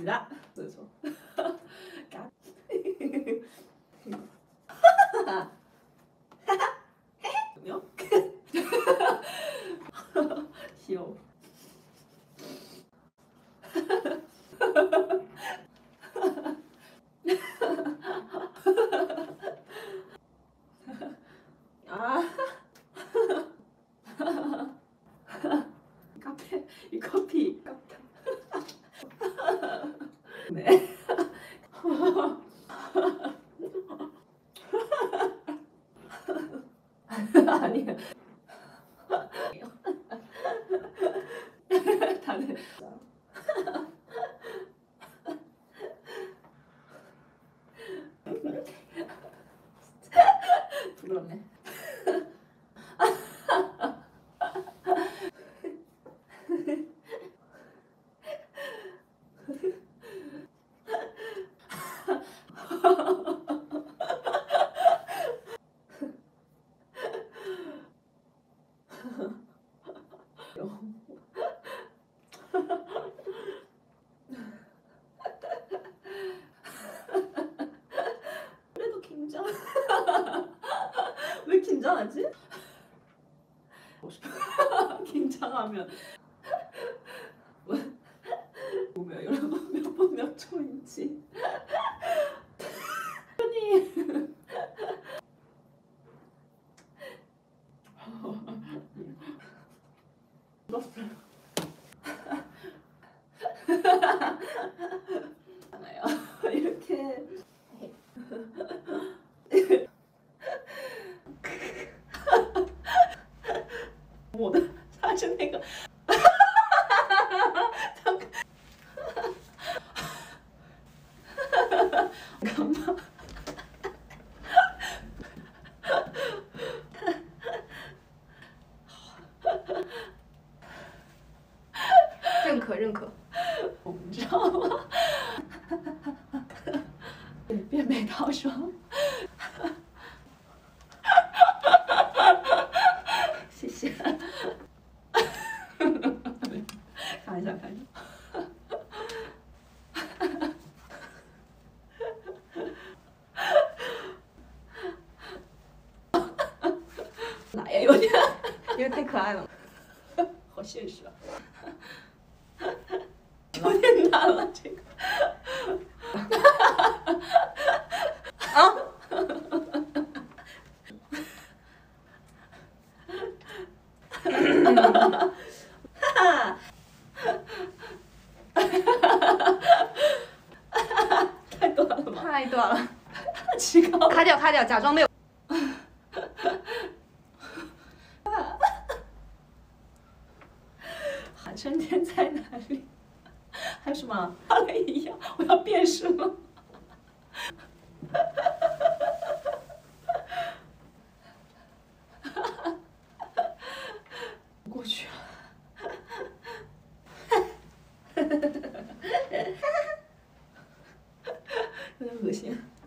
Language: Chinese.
갑니다. 그래서 귀여워. 아 카페 이 커피 카페 네 아니야 다들 부끄럽네. 그래도 긴장. 왜 긴장하지? 긴장하면 보면 여러분 몇 분 몇 초인지. 아니. 하나요. 이렇게. 뭐 사실 내가 잠깐. 잠깐만. 认可认可。 我不知道吗？变美套装。谢谢。看一下，看一下。哪呀？有点， 因为太可爱了。 好现实啊。有点难了，这个。 啊！ 太短了吧？ 太短了， 极高。 卡掉卡掉，假装没有。 春天在哪里？还有什么？芭蕾一样，我要变身了。过去了。有点恶心。